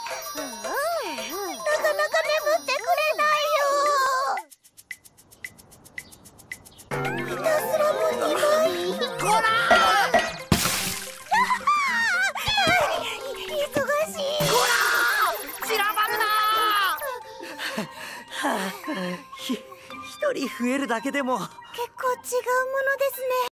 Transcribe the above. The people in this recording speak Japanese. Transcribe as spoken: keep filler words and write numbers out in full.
かなか眠ってくれないよ。ひたすらもにまい。こら忙しい。こら散らばるなはあ、ひ一人増えるだけでも結構違うものですね。